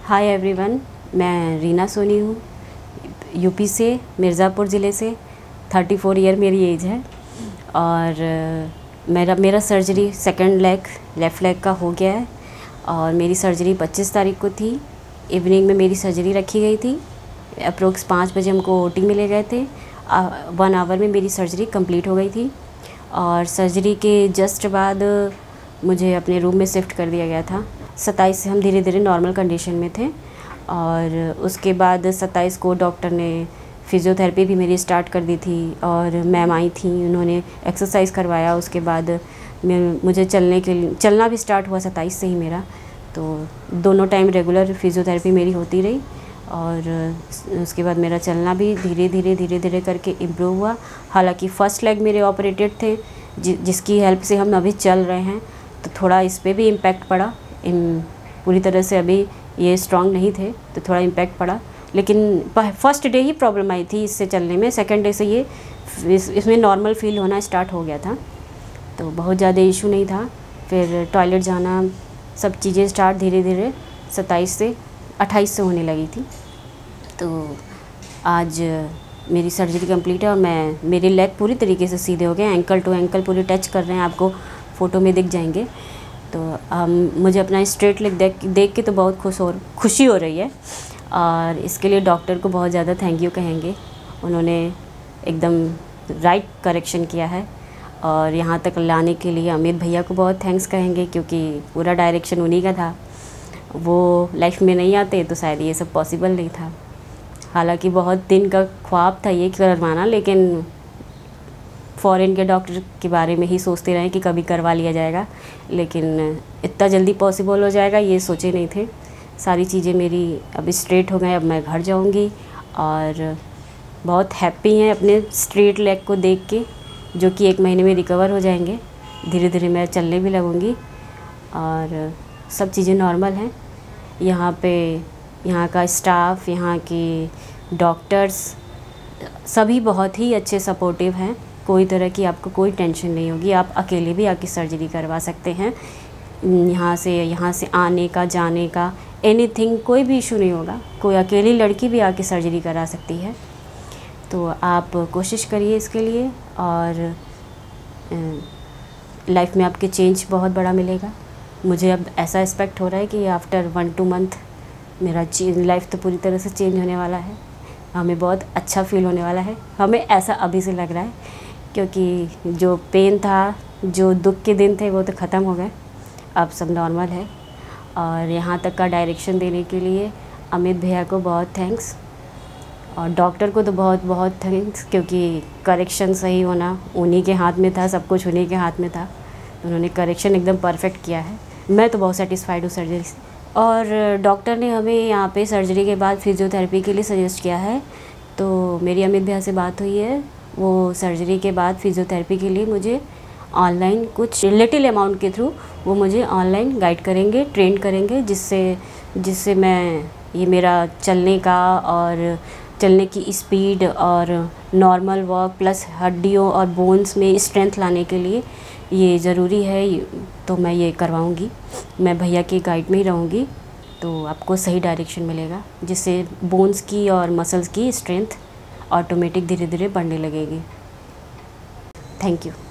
Hi everyone, मैं रीना सोनी हूँ, UP से, मिर्ज़ापुर ज़िले से। 34 ईयर मेरी एज है और मेरा सर्जरी सेकंड लेफ़्ट लेग का हो गया है और मेरी सर्जरी 25 तारीख को थी। इवनिंग में मेरी सर्जरी रखी गई थी। अप्रोक्स 5 बजे हमको ओटी में ले गए थे। 1 आवर में मेरी सर्जरी कंप्लीट हो गई थी और सर्जरी के जस्ट बाद मुझे अपने रूम में शिफ्ट कर दिया गया था। 27 से हम धीरे धीरे नॉर्मल कंडीशन में थे और उसके बाद 27 को डॉक्टर ने फिज़ियोथेरेपी भी मेरी स्टार्ट कर दी थी और मैम आई थी, उन्होंने एक्सरसाइज करवाया। उसके बाद मुझे चलना भी स्टार्ट हुआ 27 से ही मेरा। तो दोनों टाइम रेगुलर फिज़ियोथेरेपी मेरी होती रही और उसके बाद मेरा चलना भी धीरे धीरे करके इम्प्रूव हुआ। हालांकि फ़र्स्ट लेग मेरे ऑपरेटेड थे जिसकी हेल्प से हम अभी चल रहे हैं, तो थोड़ा इस पर भी इम्पैक्ट पड़ा। पूरी तरह से अभी ये स्ट्रांग नहीं थे तो थोड़ा इम्पैक्ट पड़ा, लेकिन फर्स्ट डे ही प्रॉब्लम आई थी इससे चलने में। सेकंड डे से ये इसमें नॉर्मल फील होना स्टार्ट हो गया था, तो बहुत ज़्यादा इशू नहीं था। फिर टॉयलेट जाना, सब चीज़ें स्टार्ट धीरे धीरे 27 से 28 से होने लगी थी। तो आज मेरी सर्जरी कंप्लीट है और मेरे लेग पूरी तरीके से सीधे हो गए, एंकल टू एंकल पूरे टच कर रहे हैं, आपको फ़ोटो में दिख जाएंगे। तो मुझे अपना स्ट्रेट लेग देख के तो बहुत खुशी हो रही है और इसके लिए डॉक्टर को बहुत ज़्यादा थैंक यू कहेंगे। उन्होंने एकदम राइट करेक्शन किया है और यहाँ तक लाने के लिए अमित भैया को बहुत थैंक्स कहेंगे, क्योंकि पूरा डायरेक्शन उन्हीं का था। वो लाइफ में नहीं आते तो शायद ये सब पॉसिबल नहीं था। हालांकि बहुत दिन का ख्वाब था ये करवाना, लेकिन फ़ॉरेन के डॉक्टर के बारे में ही सोचते रहे कि कभी करवा लिया जाएगा, लेकिन इतना जल्दी पॉसिबल हो जाएगा ये सोचे नहीं थे। सारी चीज़ें मेरी अब स्ट्रेट हो गए। अब मैं घर जाऊंगी और बहुत हैप्पी हैं अपने स्ट्रेट लेग को देख के, जो कि 1 महीने में रिकवर हो जाएंगे। धीरे धीरे मैं चलने भी लगूंगी और सब चीज़ें नॉर्मल हैं। यहाँ का स्टाफ, यहाँ के डॉक्टर्स सभी बहुत ही अच्छे सपोर्टिव हैं। कोई तरह की आपको कोई टेंशन नहीं होगी, आप अकेले भी आके सर्जरी करवा सकते हैं। यहाँ से आने का, जाने का, एनीथिंग कोई भी इशू नहीं होगा। कोई अकेली लड़की भी आके सर्जरी करा सकती है। तो आप कोशिश करिए इसके लिए और लाइफ में आपके चेंज बहुत बड़ा मिलेगा। मुझे अब ऐसा एक्सपेक्ट हो रहा है कि आफ्टर 1-2 मंथ मेरा लाइफ तो पूरी तरह से चेंज होने वाला है। हमें बहुत अच्छा फील होने वाला है, हमें ऐसा अभी से लग रहा है, क्योंकि जो पेन था, जो दुख के दिन थे वो तो ख़त्म हो गए। अब सब नॉर्मल है और यहाँ तक का डायरेक्शन देने के लिए अमित भैया को बहुत थैंक्स और डॉक्टर को तो बहुत बहुत थैंक्स, क्योंकि करेक्शन सही होना उन्हीं के हाथ में था, सब कुछ उन्हीं के हाथ में था। उन्होंने करेक्शन एकदम परफेक्ट किया है। मैं तो बहुत सेटिस्फाइड हूँ सर्जरी से। और डॉक्टर ने हमें यहाँ पे सर्जरी के बाद फिज़ियोथेरेपी के लिए सजेस्ट किया है। तो मेरी अमित भैया से बात हुई है, वो सर्जरी के बाद फिज़ियोथेरेपी के लिए मुझे ऑनलाइन कुछ लिटिल अमाउंट के थ्रू वो मुझे ऑनलाइन गाइड करेंगे, ट्रेन करेंगे, जिससे मैं ये मेरा चलने का और चलने की स्पीड और नॉर्मल वॉक प्लस हड्डियों और बोन्स में स्ट्रेंथ लाने के लिए ये ज़रूरी है। तो मैं ये करवाऊँगी, मैं भैया की गाइड में ही रहूँगी, तो आपको सही डायरेक्शन मिलेगा, जिससे बोन्स की और मसल्स की स्ट्रेंथ ऑटोमेटिक धीरे धीरे बढ़ने लगेगी। Thank you.